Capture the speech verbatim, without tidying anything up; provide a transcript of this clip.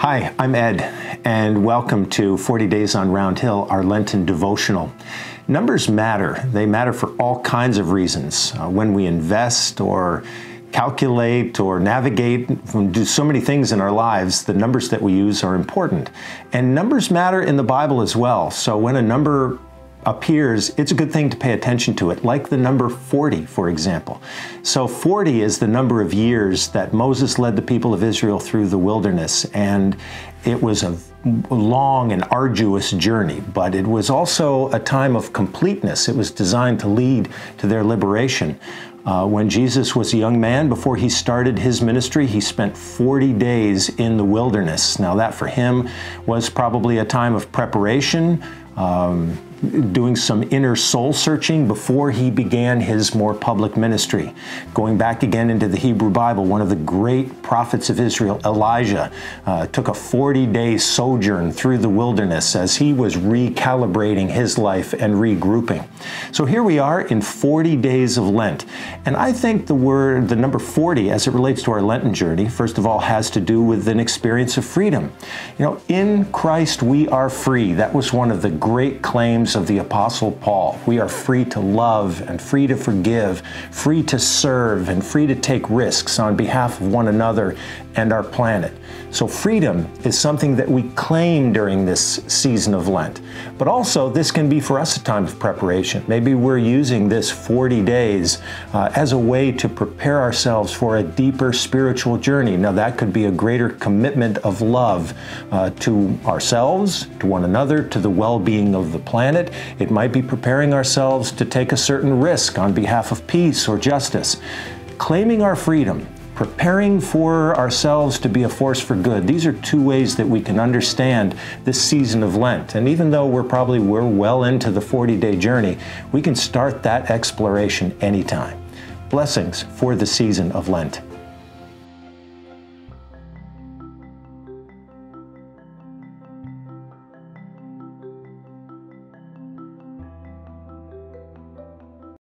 Hi, I'm Ed, and welcome to forty days on Round Hill, our Lenten devotional. Numbers matter. They matter for all kinds of reasons. Uh, when we invest or calculate or navigate and do so many things in our lives, the numbers that we use are important. And numbers matter in the Bible as well. So when a number appears, it's a good thing to pay attention to it, like the number forty, for example. So forty is the number of years that Moses led the people of Israel through the wilderness, and it was a long and arduous journey, but it was also a time of completeness. It was designed to lead to their liberation. Uh, when Jesus was a young man, before he started his ministry, he spent forty days in the wilderness. Now that for him was probably a time of preparation, um, doing some inner soul searching before he began his more public ministry. Going back again into the Hebrew Bible, one of the great prophets of Israel, Elijah, uh, took a forty-day sojourn through the wilderness as he was recalibrating his life and regrouping. So here we are in forty days of Lent. And I think the word, the number forty, as it relates to our Lenten journey, first of all, has to do with an experience of freedom. You know, in Christ we are free. That was one of the great claims of the Apostle Paul. We are free to love and free to forgive, free to serve, and free to take risks on behalf of one another and our planet. So freedom is something that we claim during this season of Lent. But also, this can be for us a time of preparation. Maybe we're using this forty days uh, as a way to prepare ourselves for a deeper spiritual journey. Now, that could be a greater commitment of love uh, to ourselves, to one another, to the well-being of the planet. It might be preparing ourselves to take a certain risk on behalf of peace or justice. Claiming our freedom, preparing for ourselves to be a force for good. These are two ways that we can understand this season of Lent. And even though we're probably we're well into the forty-day journey, we can start that exploration anytime. Blessings for the season of Lent.